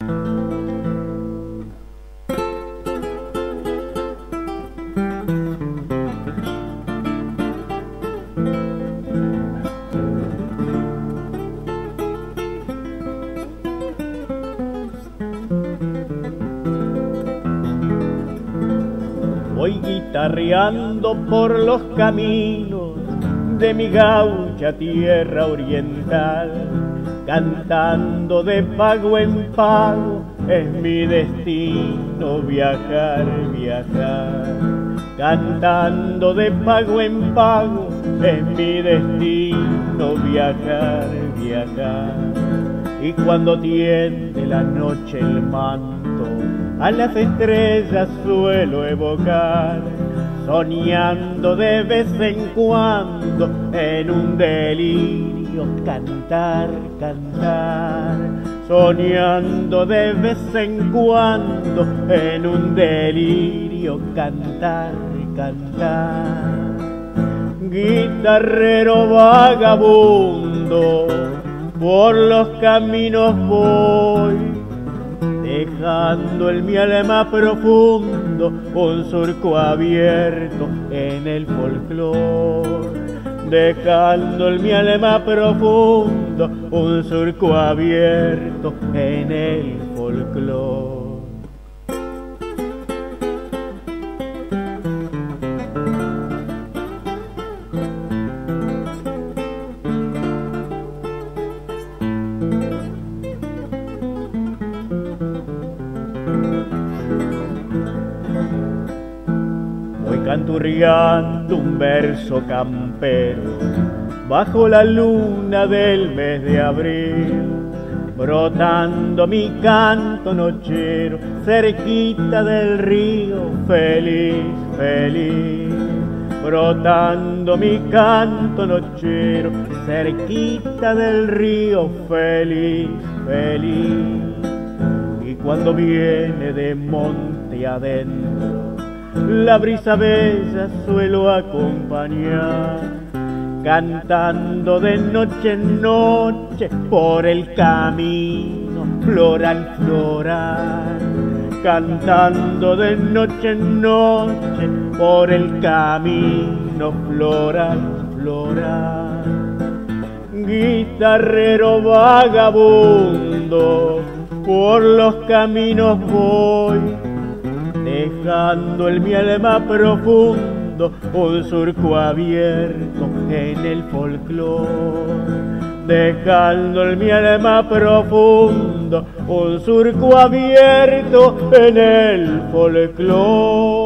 Voy guitarreando por los caminos de mi gaucha tierra oriental, cantando de pago en pago, es mi destino viajar, viajar. Cantando de pago en pago, es mi destino viajar, viajar. Y cuando tiende la noche el manto, a las estrellas suelo evocar, soñando de vez en cuando, en un delirio cantar, cantar. Soñando de vez en cuando, en un delirio cantar, cantar. Guitarrero vagabundo, por los caminos voy, dejando en mi alma profundo un surco abierto en el folclor. Dejando en mi alma profundo un surco abierto en el folclor. Canturriando un verso campero bajo la luna del mes de abril, brotando mi canto nochero cerquita del río, feliz, feliz. Brotando mi canto nochero cerquita del río, feliz, feliz. Y cuando viene de monte adentro la brisa bella suelo acompañar, cantando de noche en noche por el camino floral, floral. Cantando de noche en noche por el camino floral, floral. Guitarrero vagabundo, por los caminos voy, dejando en mi alma profundo un surco abierto en el folclor. Dejando en mi alma profundo un surco abierto en el folclor.